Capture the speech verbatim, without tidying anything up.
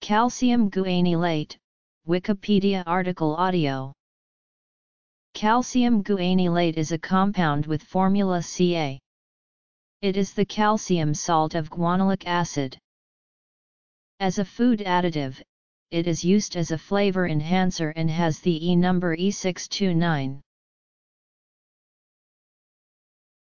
Calcium guanylate, Wikipedia article audio. Calcium guanylate is a compound with formula Ca. It is the calcium salt of guanylic acid. As a food additive, it is used as a flavor enhancer and has the E number E six two nine.